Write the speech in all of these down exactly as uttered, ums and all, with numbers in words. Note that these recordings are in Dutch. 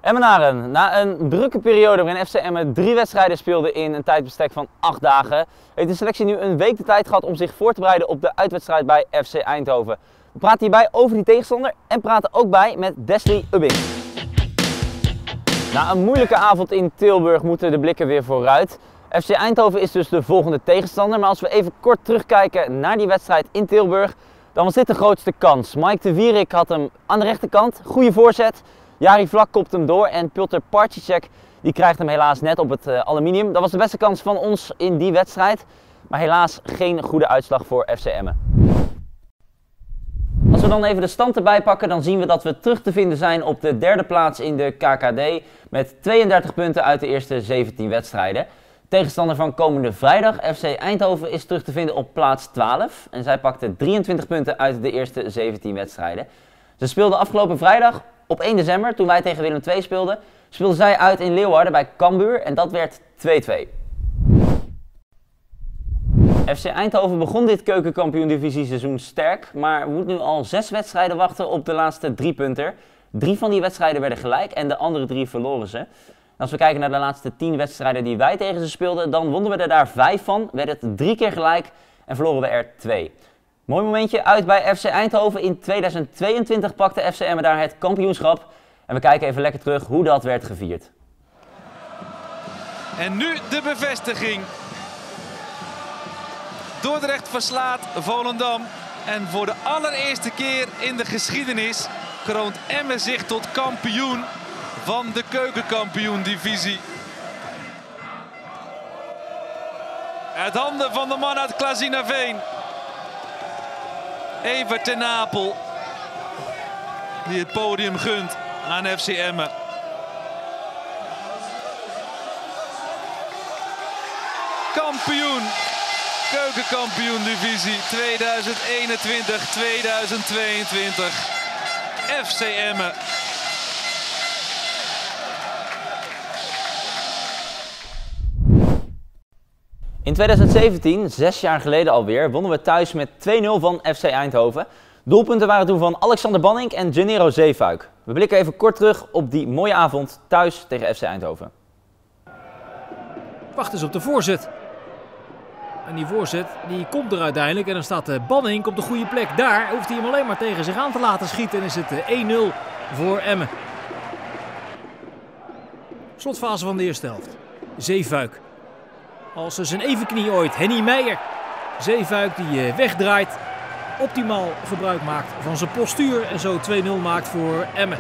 Emmenaren, na een drukke periode waarin F C Emmen drie wedstrijden speelde in een tijdbestek van acht dagen, heeft de selectie nu een week de tijd gehad om zich voor te bereiden op de uitwedstrijd bij F C Eindhoven. We praten hierbij over die tegenstander en praten ook bij met Desli Ubbing. Na een moeilijke avond in Tilburg moeten de blikken weer vooruit. F C Eindhoven is dus de volgende tegenstander, maar als we even kort terugkijken naar die wedstrijd in Tilburg, dan was dit de grootste kans. Mike de Wierik had hem aan de rechterkant, goede voorzet. Jari Vlak kopt hem door en Piotr Parcicek die krijgt hem helaas net op het uh, aluminium. Dat was de beste kans van ons in die wedstrijd, maar helaas geen goede uitslag voor F C Emmen. Als we dan even de stand erbij pakken, dan zien we dat we terug te vinden zijn op de derde plaats in de K K D met tweeëndertig punten uit de eerste zeventien wedstrijden. Tegenstander van komende vrijdag, F C Eindhoven, is terug te vinden op plaats twaalf en zij pakte drieëntwintig punten uit de eerste zeventien wedstrijden. Ze speelden afgelopen vrijdag op één december, toen wij tegen Willem twee speelden, speelden zij uit in Leeuwarden bij Cambuur en dat werd twee-twee. F C Eindhoven begon dit keukenkampioen-divisieseizoen sterk, maar moet nu al zes wedstrijden wachten op de laatste drie punten. Drie van die wedstrijden werden gelijk en de andere drie verloren ze. Als we kijken naar de laatste tien wedstrijden die wij tegen ze speelden, dan wonnen we er daar vijf van, werd het drie keer gelijk en verloren we er twee. Mooi momentje uit bij F C Eindhoven. In tweeduizend tweeëntwintig pakte F C Emmen daar het kampioenschap. En we kijken even lekker terug hoe dat werd gevierd. En nu de bevestiging. Dordrecht verslaat Volendam. En voor de allereerste keer in de geschiedenis kroont Emmen zich tot kampioen van de keukenkampioen-divisie. Uit handen van de man uit Klazinaveen. Evert ten Napel, die het podium gunt aan F C Emmen. Kampioen, keukenkampioen divisie tweeduizend eenentwintig tweeduizend tweeëntwintig. F C Emmen. In tweeduizend zeventien, zes jaar geleden alweer, wonnen we thuis met twee nul van F C Eindhoven. Doelpunten waren toen van Alexander Banning en Gennaro Zeefuik. We blikken even kort terug op die mooie avond thuis tegen F C Eindhoven. Wacht eens op de voorzet. En die voorzet die komt er uiteindelijk en dan staat Banning op de goede plek. Daar hoeft hij hem alleen maar tegen zich aan te laten schieten en is het één nul voor Emmen. Slotfase van de eerste helft. Zeefuik. Als zijn evenknie ooit, Henny Meijer. Zeefuik die wegdraait, optimaal gebruik maakt van zijn postuur en zo twee nul maakt voor Emmen.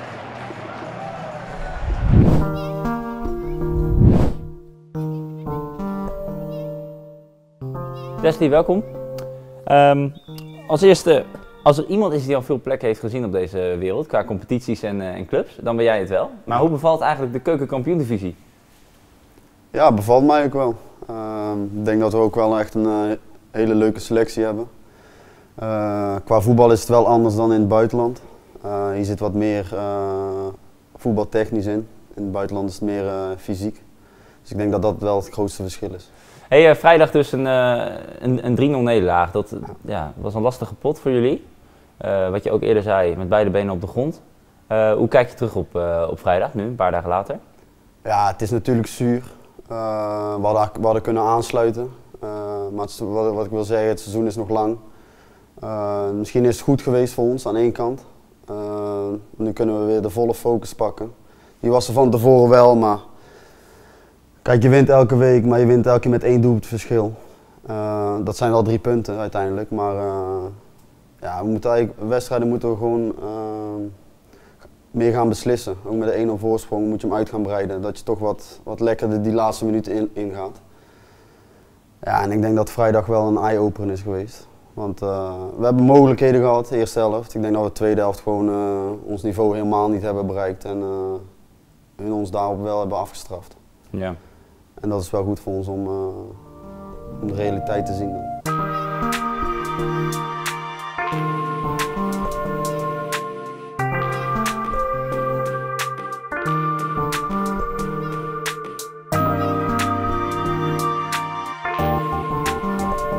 Desli, welkom. Um, als eerste, als er iemand is die al veel plekken heeft gezien op deze wereld, qua competities en, uh, en clubs, dan ben jij het wel. Maar hoe bevalt eigenlijk de keukenkampioen-divisie? Ja, bevalt mij ook wel. Uh, ik denk dat we ook wel echt een uh, hele leuke selectie hebben. Uh, qua voetbal is het wel anders dan in het buitenland. Uh, hier zit wat meer uh, voetbaltechnisch in. In het buitenland is het meer uh, fysiek. Dus ik denk dat dat wel het grootste verschil is. Hey, uh, vrijdag dus een, uh, een, een drie nul nederlaag. Dat ja. Ja, was een lastige pot voor jullie. Uh, wat je ook eerder zei, met beide benen op de grond. Uh, hoe kijk je terug op, uh, op vrijdag, nu, een paar dagen later? Ja, het is natuurlijk zuur. Uh, we, hadden, we hadden kunnen aansluiten, uh, maar het, wat, wat ik wil zeggen, het seizoen is nog lang. Uh, misschien is het goed geweest voor ons aan één kant. Uh, nu kunnen we weer de volle focus pakken. Die was er van tevoren wel, maar kijk, je wint elke week, maar je wint elke keer met één doelpunt verschil. Uh, dat zijn wel drie punten uiteindelijk, maar uh, ja, we moeten eigenlijk, wedstrijden moeten we gewoon uh, meer gaan beslissen. Ook met de één nul voorsprong moet je hem uit gaan breiden, dat je toch wat, wat lekkerder die laatste minuten in, ingaat. Ja, en ik denk dat vrijdag wel een eye-opener is geweest. Want uh, we hebben mogelijkheden gehad, de eerste helft. Ik denk dat we de tweede helft gewoon uh, ons niveau helemaal niet hebben bereikt en uh, hun ons daarop wel hebben afgestraft. Ja. En dat is wel goed voor ons om, uh, om de realiteit te zien.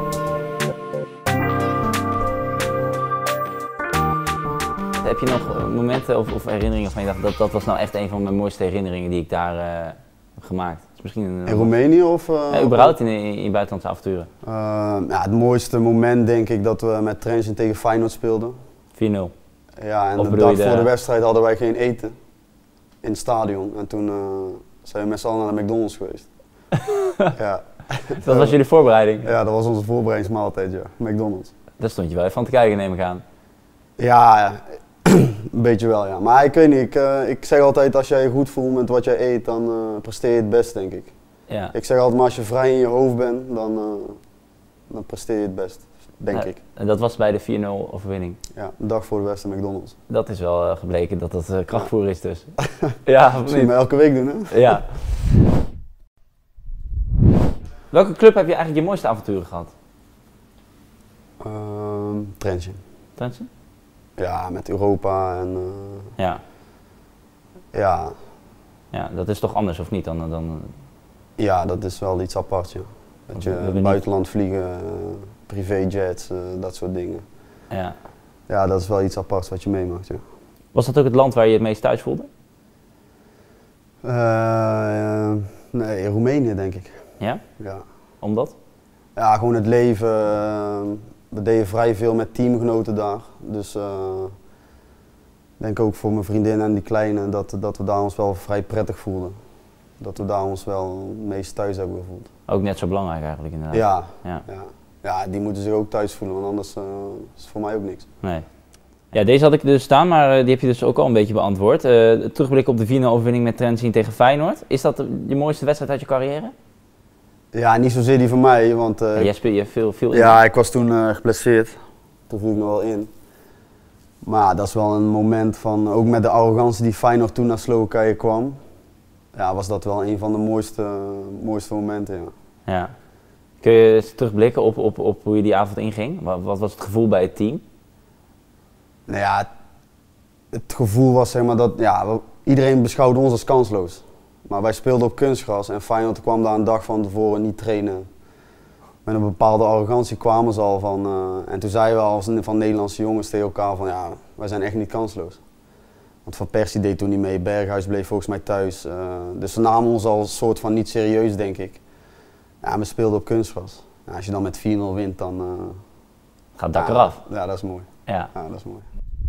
Heb je nog momenten of, of herinneringen van je dacht, dat, dat was nou echt een van mijn mooiste herinneringen die ik daar uh, heb gemaakt? Dus misschien een, in Roemenië of? Uh, ja, überhaupt in, in, in buitenlandse avonturen? Uh, ja, het mooiste moment denk ik dat we met Trenčín tegen Feyenoord speelden. vier nul. Ja, en de dag de... voor de wedstrijd hadden wij geen eten in het stadion. En toen uh, zijn we met z'n allen naar de McDonald's geweest. Ja. Dat was jullie voorbereiding? Ja, dat was onze voorbereidingsmaaltijd, ja. McDonald's. Daar stond je wel even van te kijken, neem ik aan. Ja, ja. Een beetje wel, ja. Maar ik weet niet, ik, uh, ik zeg altijd als jij je goed voelt met wat jij eet, dan uh, presteer je het best, denk ik. Ja. Ik zeg altijd, maar als je vrij in je hoofd bent, dan, uh, dan presteer je het best, denk ja, ik. En dat was bij de vier nul overwinning? Ja, een dag voor de wedstrijd McDonald's. Dat is wel uh, gebleken dat dat uh, krachtvoer is dus. Ja, of Misschien maar elke week doen, hè? Ja. Welke club heb je eigenlijk je mooiste avonturen gehad? Uh, Trenčín. Trenčín? Ja, met Europa en... Uh, ja. Ja. Ja, dat is toch anders of niet dan... dan ja, dat is wel iets apart, ja. Dat je we, we buitenland niet... vliegen, uh, privéjets, uh, dat soort dingen. Ja. Ja, dat is wel iets aparts wat je meemaakt, ja. Was dat ook het land waar je het meest thuis voelde? Uh, uh, nee, in Roemenië denk ik. Ja? Ja. Omdat? Ja, gewoon het leven. Uh, we deden vrij veel met teamgenoten daar. Dus uh, ik denk ook voor mijn vriendin en die kleine dat, dat we daar ons wel vrij prettig voelden. Dat we daar ons wel het meest thuis hebben gevoeld. Ook net zo belangrijk eigenlijk inderdaad. Ja, ja. ja. ja die moeten zich ook thuis voelen, want anders uh, is het voor mij ook niks. Nee. Ja, deze had ik dus staan, maar uh, die heb je dus ook al een beetje beantwoord. Uh, terugblikken op de vier nul overwinning met Trenčín tegen Feyenoord. Is dat je mooiste wedstrijd uit je carrière? Ja, niet zozeer die van mij, want... Uh, ja, jij speelde je veel, veel in. Ja, ik was toen uh, geblesseerd. Toen viel ik nog wel in. Maar dat is wel een moment van, ook met de arrogantie die Feyenoord toen naar Slowakije kwam. Ja, was dat wel een van de mooiste, mooiste momenten, ja. Ja. Kun je eens terugblikken op, op, op hoe je die avond inging? Wat, wat was het gevoel bij het team? Nou ja, het gevoel was zeg maar dat, ja, iedereen beschouwde ons als kansloos. Maar wij speelden op kunstgras en Feyenoord kwam daar een dag van tevoren niet trainen. Met een bepaalde arrogantie kwamen ze al van, uh, en toen zeiden we als van Nederlandse jongens tegen elkaar van ja, wij zijn echt niet kansloos. Want Van Persie deed toen niet mee, Berghuis bleef volgens mij thuis. Uh, dus ze namen ons al een soort van niet serieus, denk ik. Ja, we speelden op kunstgras. Ja, als je dan met vier nul wint, dan... Uh, gaat het dak ja, eraf. Ja, dat is mooi. Ja. Ja, dat is mooi.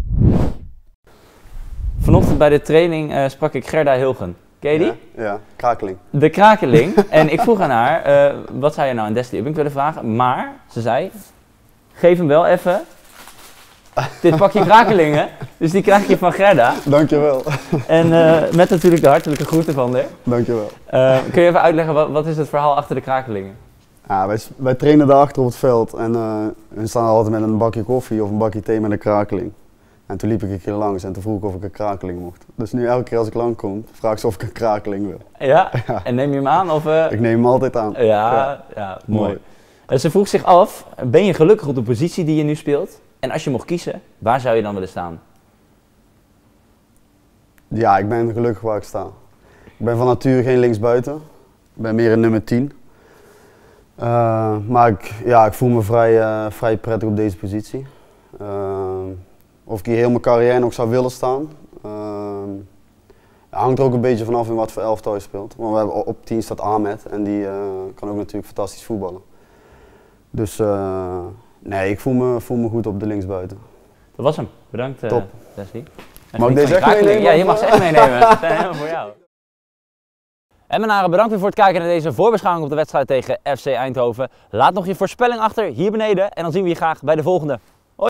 Vanochtend bij de training uh, sprak ik Gerda Hilgen. Ken je die? Ja, ja, krakeling. De krakeling. En ik vroeg aan haar, uh, wat zou je nou aan Destiny Ubbink willen vragen? Maar, ze zei, geef hem wel even dit pakje krakelingen. Dus die krijg je van Gerda. Dankjewel. En uh, met natuurlijk de hartelijke groeten van haar. Dankjewel. Uh, kun je even uitleggen, wat, wat is het verhaal achter de krakelingen? Ja, wij, wij trainen daar achter op het veld en uh, we staan altijd met een bakje koffie of een bakje thee met een krakeling. En toen liep ik een keer langs en toen vroeg ik of ik een krakeling mocht. Dus nu elke keer als ik lang kom, vraag ik ze of ik een krakeling wil. Ja? Ja. En neem je hem aan? Of, uh... Ik neem hem altijd aan. Ja, ja. ja mooi. mooi. En ze vroeg zich af, ben je gelukkig op de positie die je nu speelt? En als je mocht kiezen, waar zou je dan willen staan? Ja, ik ben gelukkig waar ik sta. Ik ben van nature geen linksbuiten. Ik ben meer een nummer tien. Uh, maar ik, ja, ik voel me vrij, uh, vrij prettig op deze positie. Uh, of ik hier heel mijn carrière nog zou willen staan. Uh, het hangt er ook een beetje vanaf in wat voor elftal je speelt. Want we hebben op tien staat Ahmed en die uh, kan ook natuurlijk fantastisch voetballen. Dus uh, nee, ik voel me, voel me goed op de linksbuiten. Dat was hem. Bedankt, uh, Leslie. Mag ik deze echt meenemen? Ja, je mag ze echt meenemen. Dat zijn helemaal voor jou. En mijn heren, bedankt weer voor het kijken naar deze voorbeschouwing op de wedstrijd tegen F C Eindhoven. Laat nog je voorspelling achter hier beneden en dan zien we je graag bij de volgende.